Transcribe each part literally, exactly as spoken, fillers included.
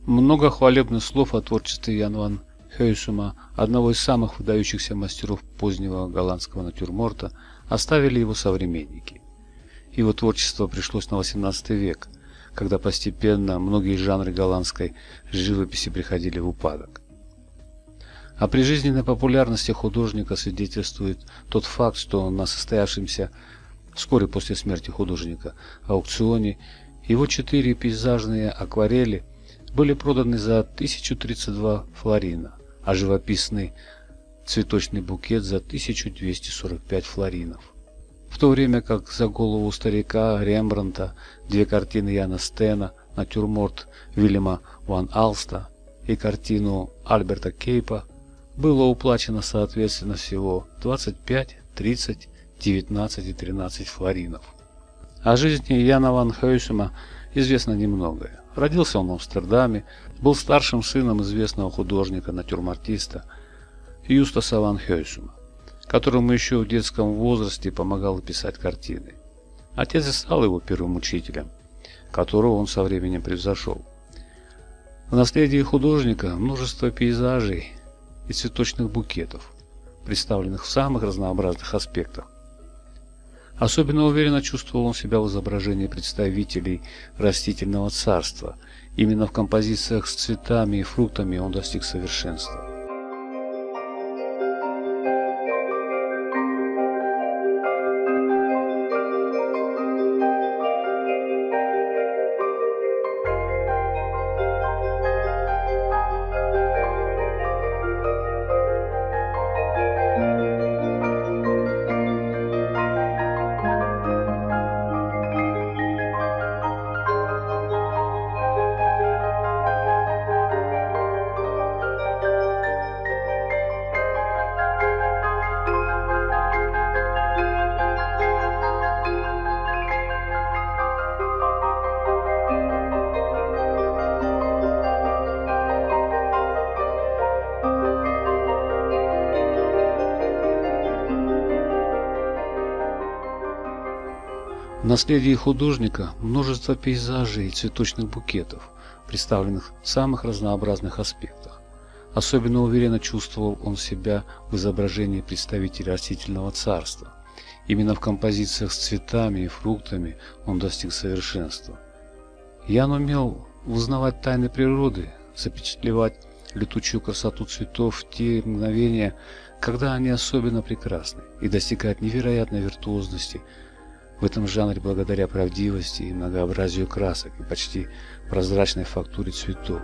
Много хвалебных слов о творчестве Яна ван Хейсума, одного из самых выдающихся мастеров позднего голландского натюрморта, оставили его современники. Его творчество пришлось на восемнадцатый век, когда постепенно многие жанры голландской живописи приходили в упадок. О прижизненной популярности художника свидетельствует тот факт, что на состоявшемся вскоре после смерти художника аукционе его четыре пейзажные акварели были проданы за тысячу тридцать два флорина, а живописный цветочный букет за тысячу двести сорок пять флоринов. В то время как за голову старика Рембрандта, две картины Яна Стена, натюрморт Вильяма ван Алста и картину Альберта Кейпа было уплачено соответственно всего двадцать пять, тридцать, девятнадцать и тринадцать флоринов. О жизни Яна ван Хейсума известно немногое. Родился он в Амстердаме, был старшим сыном известного художника-натюрмортиста Юстаса ван Хейсума, которому еще в детском возрасте помогал писать картины. Отец и стал его первым учителем, которого он со временем превзошел. В наследии художника множество пейзажей и цветочных букетов, представленных в самых разнообразных аспектах. Особенно уверенно чувствовал он себя в изображении представителей растительного царства. Именно в композициях с цветами и фруктами он достиг совершенства. В наследии художника множество пейзажей и цветочных букетов, представленных в самых разнообразных аспектах. Особенно уверенно чувствовал он себя в изображении представителей растительного царства. Именно в композициях с цветами и фруктами он достиг совершенства. Ян умел узнавать тайны природы, запечатлевать летучую красоту цветов в те мгновения, когда они особенно прекрасны, и достигать невероятной виртуозности в этом жанре благодаря правдивости и многообразию красок и почти прозрачной фактуре цветов.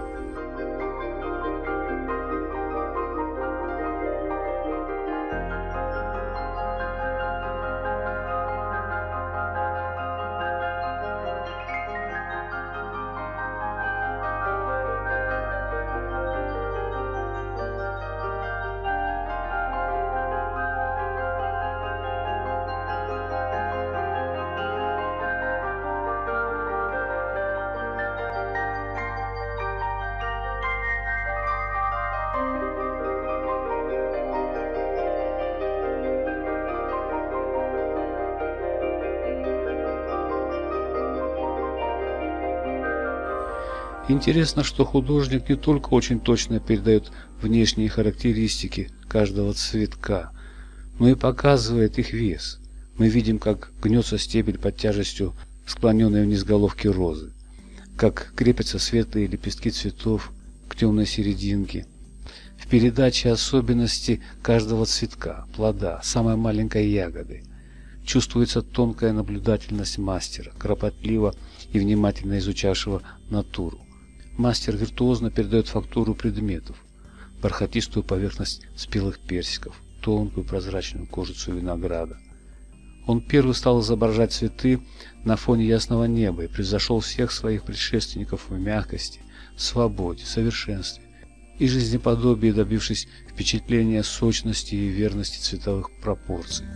Интересно, что художник не только очень точно передает внешние характеристики каждого цветка, но и показывает их вес. Мы видим, как гнется стебель под тяжестью склоненной вниз головки розы, как крепятся светлые лепестки цветов к темной серединке. В передаче особенности каждого цветка, плода, самой маленькой ягоды чувствуется тонкая наблюдательность мастера, кропотливо и внимательно изучавшего натуру. Мастер виртуозно передает фактуру предметов, бархатистую поверхность спелых персиков, тонкую прозрачную кожицу винограда. Он первый стал изображать цветы на фоне ясного неба и превзошел всех своих предшественников в мягкости, свободе, совершенстве и жизнеподобии, добившись впечатления сочности и верности цветовых пропорций.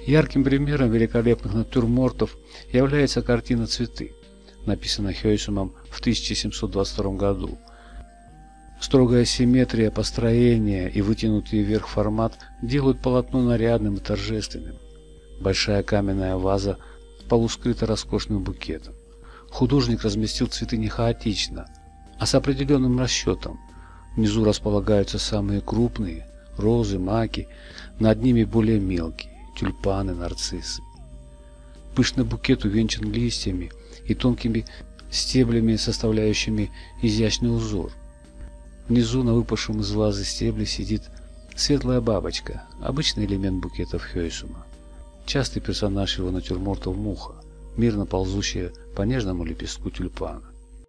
Ярким примером великолепных натюрмортов является картина «Цветы», написанная Хёйсумом в тысяча семьсот двадцать втором году. Строгая симметрия построения и вытянутый вверх формат делают полотно нарядным и торжественным. Большая каменная ваза полускрыта роскошным букетом. Художник разместил цветы не хаотично, а с определенным расчетом. Внизу располагаются самые крупные – розы, маки, над ними более мелкие – тюльпаны, нарциссы. Пышный букет увенчан листьями и тонкими стеблями, составляющими изящный узор. Внизу на выпавшем из вазы стебле сидит светлая бабочка, обычный элемент букетов Хёйсума. Частый персонаж его натюрмортов муха, мирно ползущая по нежному лепестку тюльпана.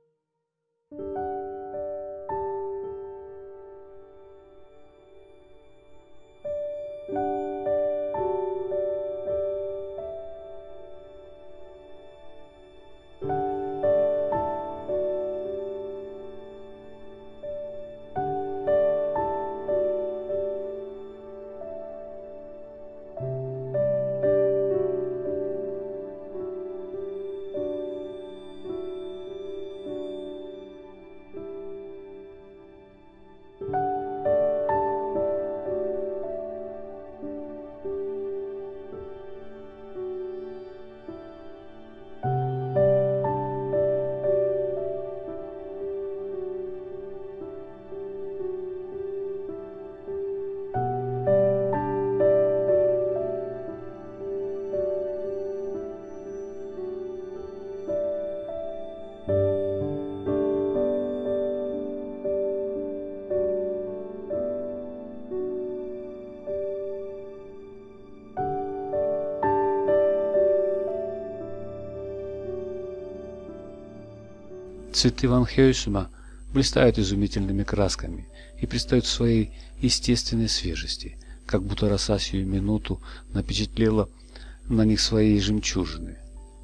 Цветы ван Хёйсума блистают изумительными красками и предстают в своей естественной свежести, как будто роса сию минуту напечатлела на них свои жемчужины.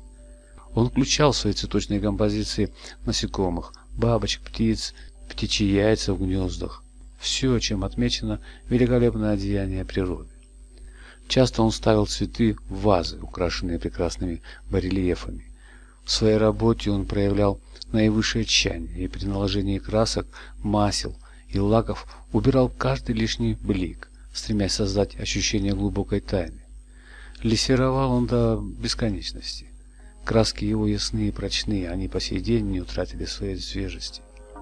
Он включал в свои цветочные композиции насекомых, бабочек, птиц, птичьи яйца в гнездах, все, чем отмечено великолепное одеяние природы. Часто он ставил цветы в вазы, украшенные прекрасными барельефами. В своей работе он проявлял наивысшее тщание и при наложении красок, масел и лаков убирал каждый лишний блик, стремясь создать ощущение глубокой тайны. Лессировал он до бесконечности. Краски его ясные и прочные, они по сей день не утратили своей свежести.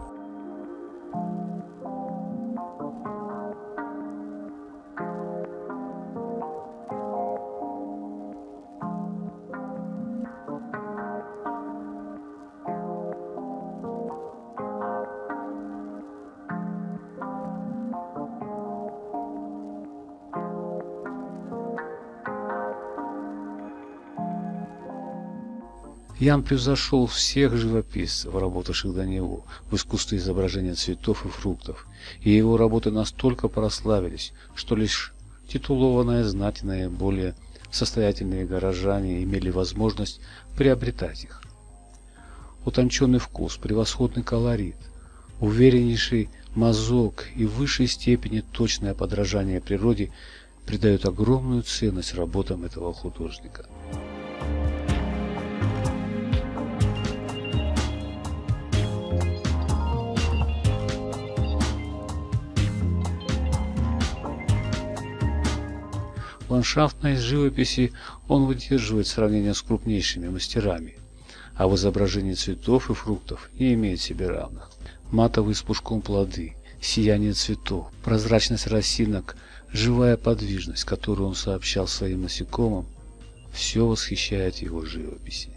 Ян превзошел всех живописцев, работавших до него в искусстве изображения цветов и фруктов, и его работы настолько прославились, что лишь титулованная знать и наиболее состоятельные горожане имели возможность приобретать их. Утонченный вкус, превосходный колорит, увереннейший мазок и в высшей степени точное подражание природе придают огромную ценность работам этого художника. В ландшафтной живописи он выдерживает сравнение с крупнейшими мастерами, а в изображении цветов и фруктов не имеет себе равных. Матовые с пушком плоды, сияние цветов, прозрачность росинок, живая подвижность, которую он сообщал своим насекомым, все восхищает его живописи.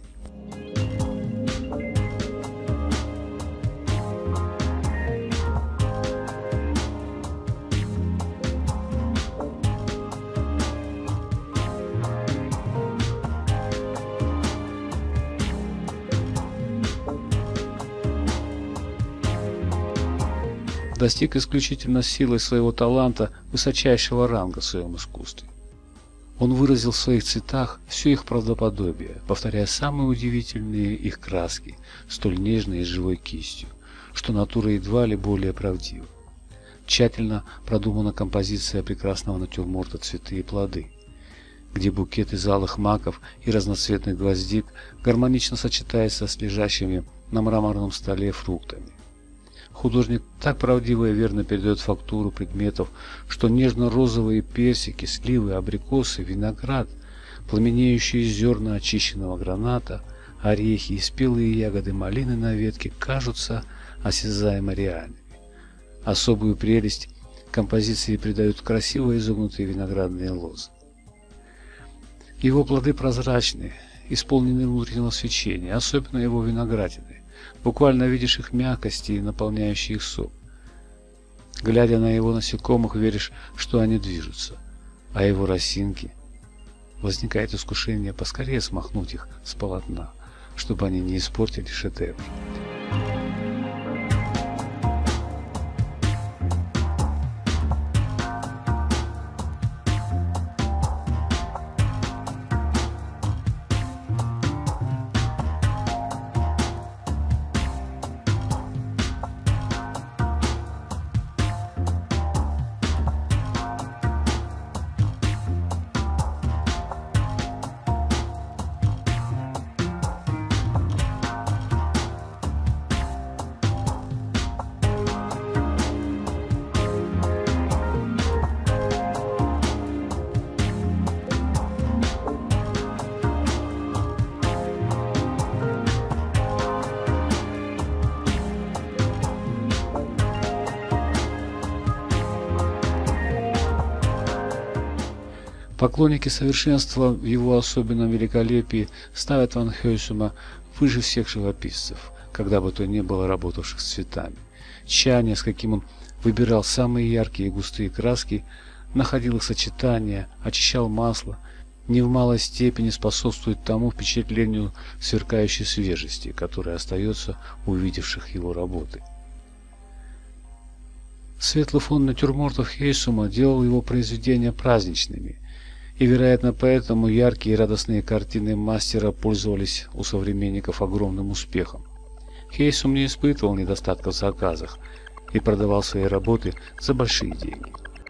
Достиг исключительно силой своего таланта высочайшего ранга в своем искусстве. Он выразил в своих цветах все их правдоподобие, повторяя самые удивительные их краски, столь нежной и живой кистью, что натура едва ли более правдива. Тщательно продумана композиция прекрасного натюрморта «Цветы и плоды». где букет из алых маков и разноцветных гвоздик гармонично сочетается с лежащими на мраморном столе фруктами. Художник так правдиво и верно передает фактуру предметов, что нежно-розовые персики, сливы, абрикосы, виноград, пламенеющие зерна очищенного граната, орехи и спелые ягоды малины на ветке кажутся осязаемо реальными. Особую прелесть композиции придают красиво изогнутые виноградные лозы. Его плоды прозрачны, исполнены внутреннего свечения, особенно его виноградины. Буквально видишь их мягкости и наполняющие их сок. Глядя на его насекомых, веришь, что они движутся, а его росинки. Возникает искушение поскорее смахнуть их с полотна, чтобы они не испортили шедевр. Поклонники совершенства в его особенном великолепии ставят Ван Хёйсума выше всех живописцев, когда бы то ни было работавших с цветами. Тщание, с каким он выбирал самые яркие и густые краски, находил их сочетания, очищал масло, не в малой степени способствует тому впечатлению сверкающей свежести, которое остается у увидевших его работы. Светлый фон натюрмортов Хёйсума делал его произведения праздничными, и, вероятно, поэтому яркие и радостные картины мастера пользовались у современников огромным успехом. Хёйсум не испытывал недостатка в заказах и продавал свои работы за большие деньги.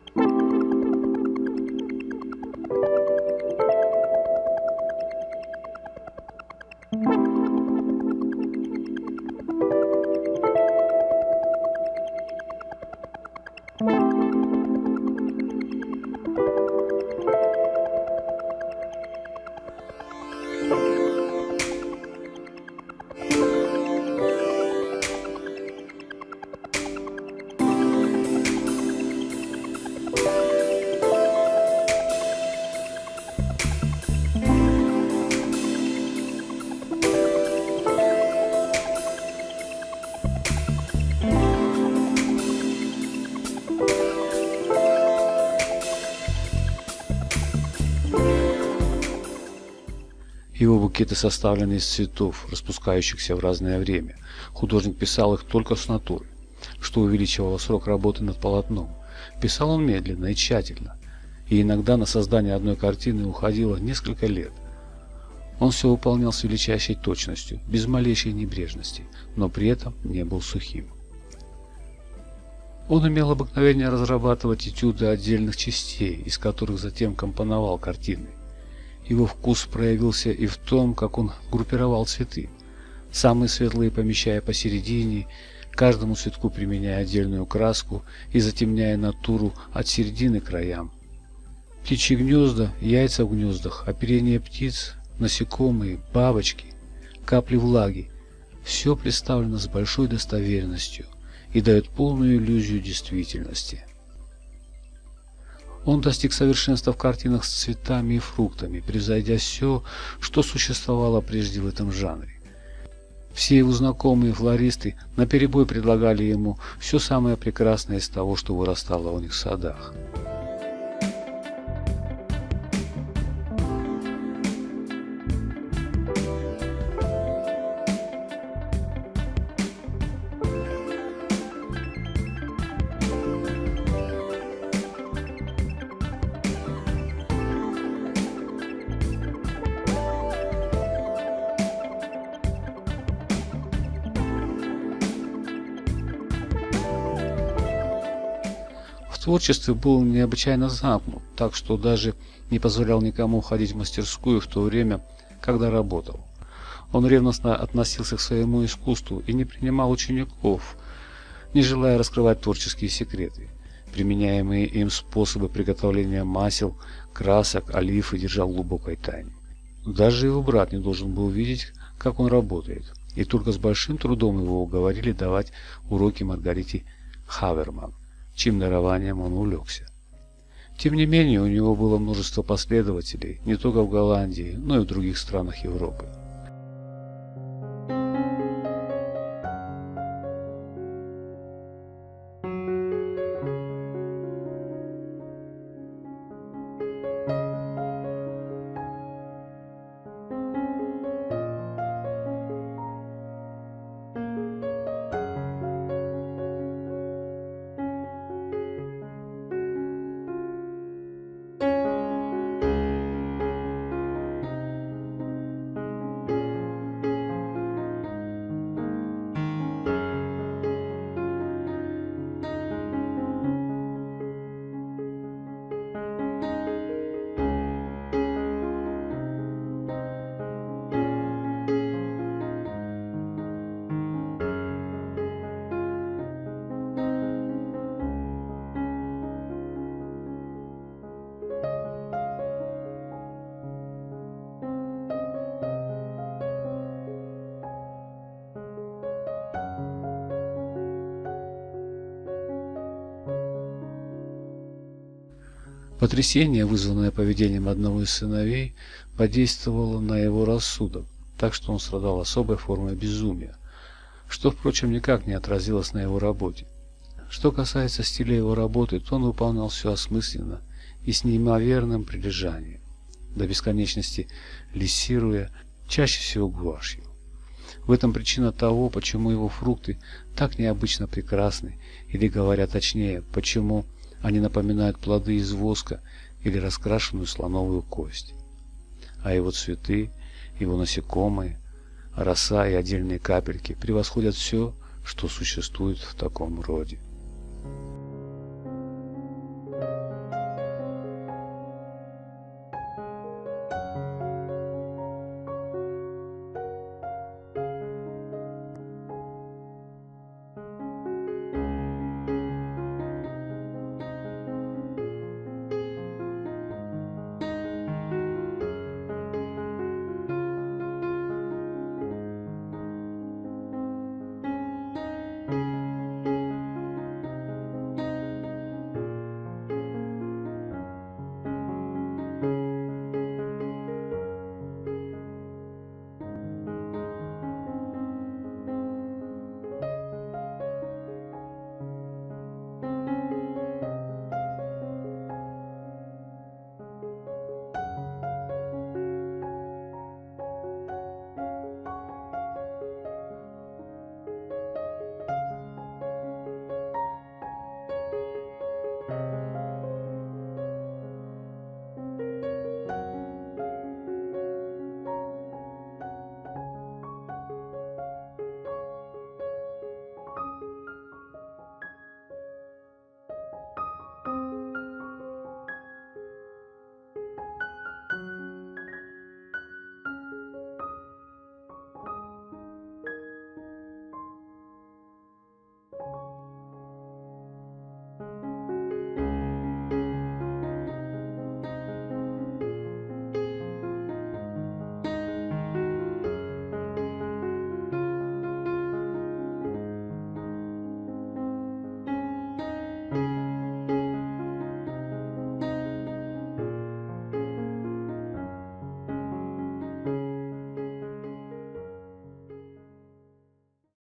Его букеты составлены из цветов, распускающихся в разное время. Художник писал их только с натуры, что увеличивало срок работы над полотном. Писал он медленно и тщательно, и иногда на создание одной картины уходило несколько лет. Он все выполнял с величайшей точностью, без малейшей небрежности, но при этом не был сухим. Он имел обыкновение разрабатывать этюды отдельных частей, из которых затем компоновал картины. Его вкус проявился и в том, как он группировал цветы, самые светлые помещая посередине, каждому цветку применяя отдельную краску и затемняя натуру от середины к краям. Птичьи гнезда, яйца в гнездах, оперение птиц, насекомые, бабочки, капли влаги – все представлено с большой достоверностью и дает полную иллюзию действительности. Он достиг совершенства в картинах с цветами и фруктами, превзойдя все, что существовало прежде в этом жанре. Все его знакомые флористы наперебой предлагали ему все самое прекрасное из того, что вырастало у них в садах. В творчестве был необычайно замкнут, так что даже не позволял никому ходить в мастерскую в то время, когда работал. Он ревностно относился к своему искусству и не принимал учеников, не желая раскрывать творческие секреты. Применяемые им способы приготовления масел, красок, олифы держал в глубокой тайне. Даже его брат не должен был видеть, как он работает, и только с большим трудом его уговорили давать уроки Маргарите Хаверман, чьим дарованием он увлекся. Тем не менее, у него было множество последователей не только в Голландии, но и в других странах Европы. Потрясение, вызванное поведением одного из сыновей, подействовало на его рассудок, так что он страдал особой формой безумия, что, впрочем, никак не отразилось на его работе. Что касается стиля его работы, то он выполнял все осмысленно и с неимоверным прилежанием, до бесконечности лессируя, чаще всего гуашью. В этом причина того, почему его фрукты так необычно прекрасны, или, говоря точнее, почему они напоминают плоды из воска или раскрашенную слоновую кость. А его цветы, его насекомые, роса и отдельные капельки превосходят все, что существует в таком роде.